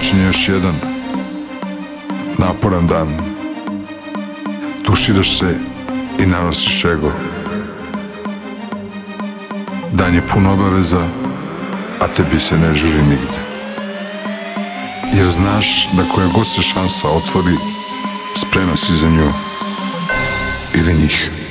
Počinje još jedan naporan dan. Tuširaš se i nanosiš ego. Dan je pun obaveza, a tebi se ne žuri nigde. Jer znaš da koja god se šansa otvori, spreman si za nju ili njih.